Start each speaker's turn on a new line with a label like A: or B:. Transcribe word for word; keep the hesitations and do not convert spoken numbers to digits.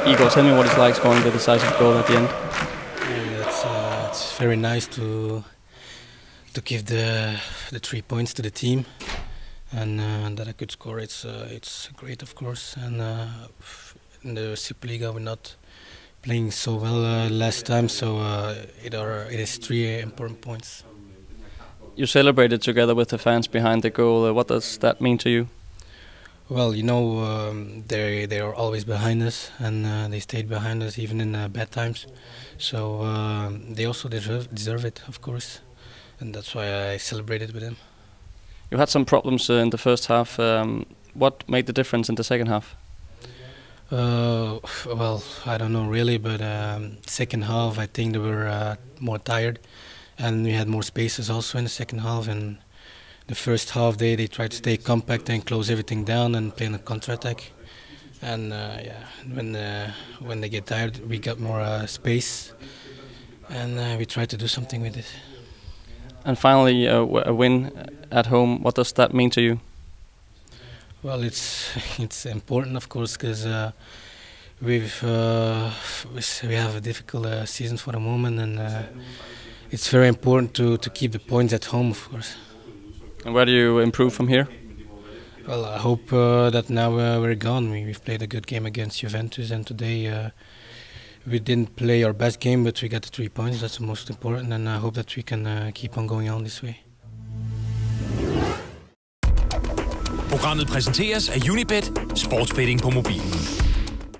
A: Igor, tell me what it's like scoring the decisive goal at the end.
B: Yeah, it's, uh, it's very nice to to give the the three points to the team, and uh, that I could score. It's uh, it's great, of course. And uh, in the Superliga, we're not playing so well uh, last time, so uh, it are it is three important points.
A: You celebrated together with the fans behind the goal. Uh, what does that mean to you?
B: Well, you know, um, they they are always behind us, and uh, they stayed behind us even in uh, bad times. So uh, they also deserve deserve it, of course, and that's why I celebrated with them.
A: You had some problems uh, in the first half. Um, what made the difference in the second half?
B: Uh, well, I don't know really, but um, second half I think they were uh, more tired, and we had more spaces also in the second half. And the first half they they tried to stay compact and close everything down and play on a counter-attack. And uh, yeah, when uh, when they get tired, we got more uh, space, and uh, we tried to do something with it.
A: And finally, uh, a win at home. What does that mean to you?
B: Well, it's it's important, of course, because uh, we've uh, we have a difficult uh, season for the moment, and uh, it's very important to to keep the points at home, of course.
A: And where do you improve from here?
B: Well, I hope uh, that now uh, we're gone. We, we've played a good game against Juventus, and today uh, we didn't play our best game, but we got the three points. That's the most important, and I hope that we can uh, keep on going on this way.
C: Programmet præsenteres af Unibet, sportsbetting på mobilen.